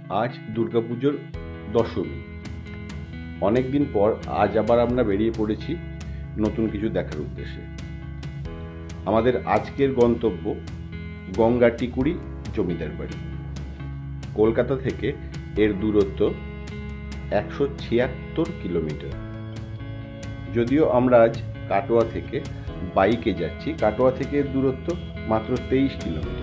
আজ দুর্গাপুজোর দশমী। অনেক দিন পর আজ আবার আমরা বেরিয়ে পড়েছি নতুন কিছু দেখার উদ্দেশ্যে। আমাদের আজকের গন্তব্য গঙ্গাটিকুড়ি জমিদার বাড়ি। কলকাতা থেকে এর দূরত্ব 176 কিলোমিটার। যদিও আমরা আজ কাটোয়া থেকে বাইকে যাচ্ছি, কাটোয়া থেকে এর দূরত্ব মাত্র 23 কিলোমিটার।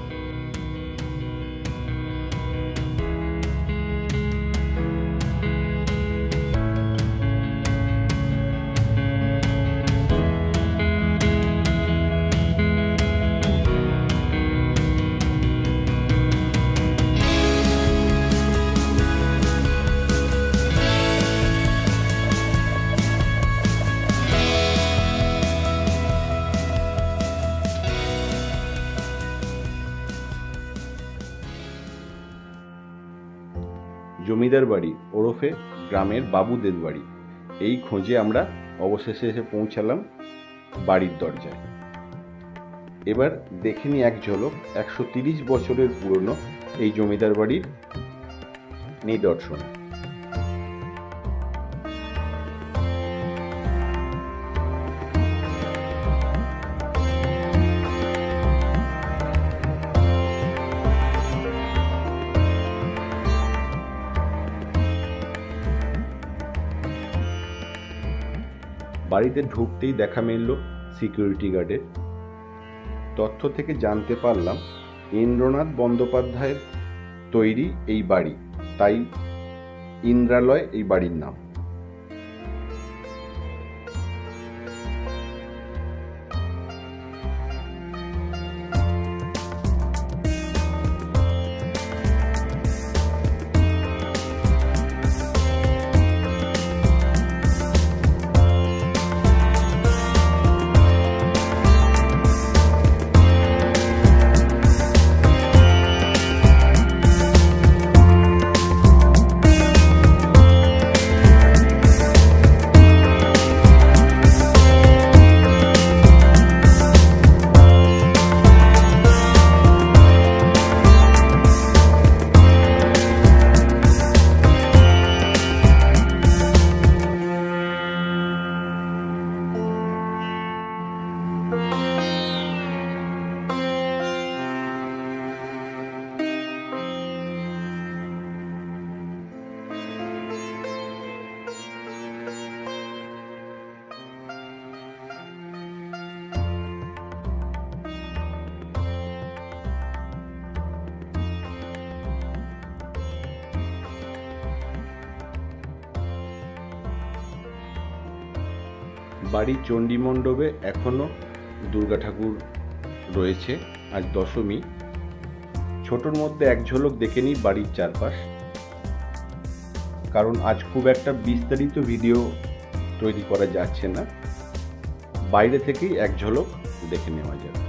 জমিদার বাড়ি ওরফে গ্রামের বাবুদের বাড়ি, এই খোঁজে আমরা অবশেষে এসে পৌঁছালাম বাড়ির দরজায়। এবার দেখে নি এক ঝলক 130 বছরের পুরনো এই জমিদার বাড়ির নিদর্শন। বাড়িতে ঢুকতেই দেখা মিলল সিকিউরিটি গার্ডের। তথ্য থেকে জানতে পারলাম ইন্দ্রনাথ বন্দ্যোপাধ্যায়ের তৈরি এই বাড়ি, তাই ইন্দ্রালয় এই বাড়ির নাম। বাড়ির চণ্ডী মণ্ডপে এখনো দুর্গা ঠাকুর রয়েছে। আজ দশমী। ছোটর মধ্যে এক ঝলক দেখে নিই বাড়ির চারপাশ, কারণ আজ খুব একটা বিস্তারিত ভিডিও তৈরি করা যাচ্ছে না। বাইরে থেকেই এক ঝলক দেখে নেওয়া যাবে।